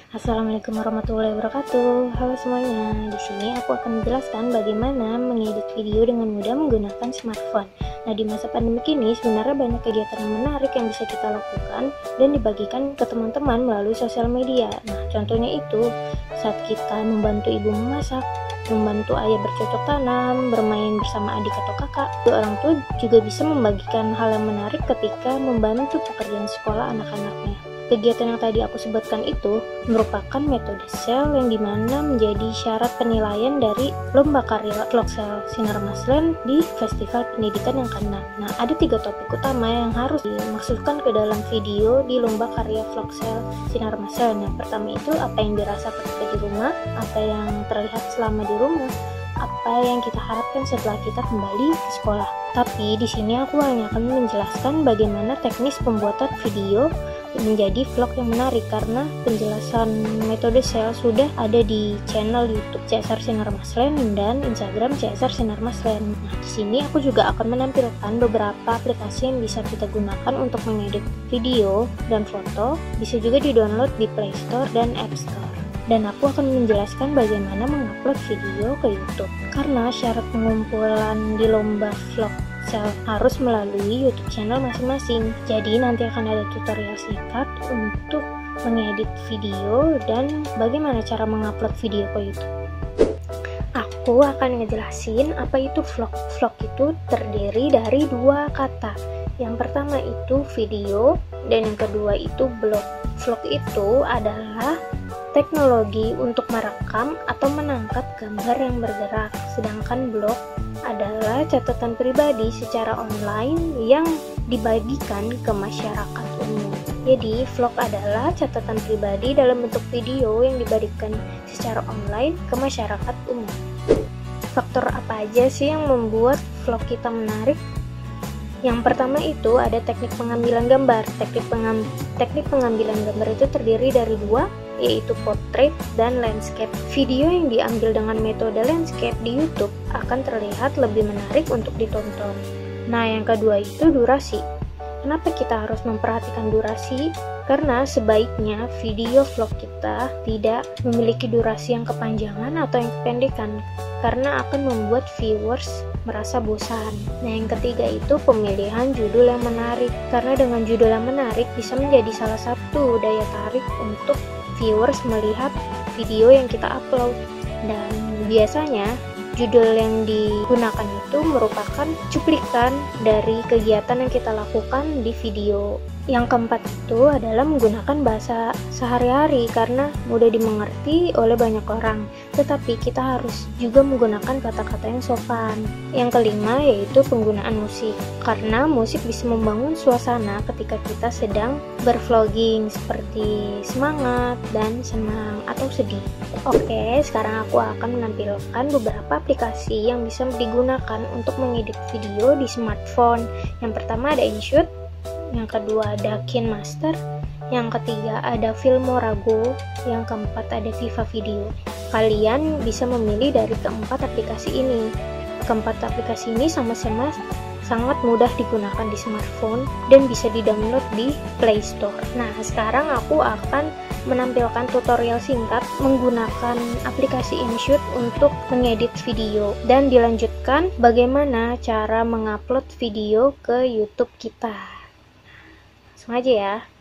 Assalamualaikum warahmatullahi wabarakatuh. Halo semuanya. Di sini aku akan menjelaskan bagaimana mengedit video dengan mudah menggunakan smartphone. Nah, di masa pandemi ini sebenarnya banyak kegiatan yang menarik yang bisa kita lakukan dan dibagikan ke teman-teman melalui sosial media. Nah, contohnya itu saat kita membantu ibu memasak, membantu ayah bercocok tanam, bermain bersama adik atau kakak. Orang tua juga bisa membagikan hal yang menarik ketika membantu pekerjaan sekolah anak-anaknya. Kegiatan yang tadi aku sebutkan itu merupakan metode SEL yang dimana menjadi syarat penilaian dari lomba karya vlog SEL Sinar Maslen di Festival Pendidikan yang ke-6. Nah, ada 3 topik utama yang harus dimasukkan ke dalam video di lomba karya vlog SEL Sinar Maslen. Yang pertama itu apa yang dirasa ketika di rumah, apa yang terlihat selama di rumah, apa yang kita harapkan setelah kita kembali ke sekolah. Tapi di sini aku hanya akan menjelaskan bagaimana teknis pembuatan video menjadi vlog yang menarik, karena penjelasan metode SEL sudah ada di channel YouTube CSR Sinar Maslen dan Instagram CSR Sinar Maslen. Nah, di sini aku juga akan menampilkan beberapa aplikasi yang bisa kita gunakan untuk mengedit video dan foto. Bisa juga di-download di Play Store dan App Store. Dan aku akan menjelaskan bagaimana mengupload video ke YouTube. Karena syarat pengumpulan di lomba vlog SEL harus melalui YouTube channel masing-masing. Jadi nanti akan ada tutorial singkat untuk mengedit video dan bagaimana cara mengupload video ke YouTube. Aku akan ngejelasin apa itu vlog. Vlog itu terdiri dari 2 kata. Yang pertama itu video dan yang kedua itu blog. Vlog itu adalah teknologi untuk merekam atau menangkap gambar yang bergerak, sedangkan blog adalah catatan pribadi secara online yang dibagikan ke masyarakat umum. Jadi, vlog adalah catatan pribadi dalam bentuk video yang dibagikan secara online ke masyarakat umum. Faktor apa aja sih yang membuat vlog kita menarik? Yang pertama itu ada teknik pengambilan gambar. Teknik pengambilan gambar itu terdiri dari 2, yaitu portrait dan landscape. Video yang diambil dengan metode landscape di YouTube akan terlihat lebih menarik untuk ditonton. Nah, yang kedua itu durasi. Kenapa kita harus memperhatikan durasi? Karena sebaiknya video vlog kita tidak memiliki durasi yang kepanjangan atau yang kependekan, karena akan membuat viewers merasa bosan. Nah, yang ketiga itu pemilihan judul yang menarik, karena dengan judul yang menarik bisa menjadi salah satu daya tarik untuk viewers melihat video yang kita upload. Dan biasanya judul yang digunakan itu merupakan cuplikan dari kegiatan yang kita lakukan di video. Yang keempat itu adalah menggunakan bahasa sehari-hari, karena mudah dimengerti oleh banyak orang, tetapi kita harus juga menggunakan kata-kata yang sopan. Yang kelima yaitu penggunaan musik, karena musik bisa membangun suasana ketika kita sedang bervlogging, seperti semangat dan senang atau sedih. Oke, sekarang aku akan menampilkan beberapa aplikasi yang bisa digunakan untuk mengedit video di smartphone. Yang pertama ada InShoot, yang kedua ada KineMaster, yang ketiga ada Filmorago, yang keempat ada Viva Video. Kalian bisa memilih dari keempat aplikasi ini. Keempat aplikasi ini sama-sama sangat mudah digunakan di smartphone dan bisa di-download di Play Store. Nah, sekarang aku akan menampilkan tutorial singkat menggunakan aplikasi InShoot untuk mengedit video, dan dilanjutkan bagaimana cara mengupload video ke YouTube kita. Langsung aja ya.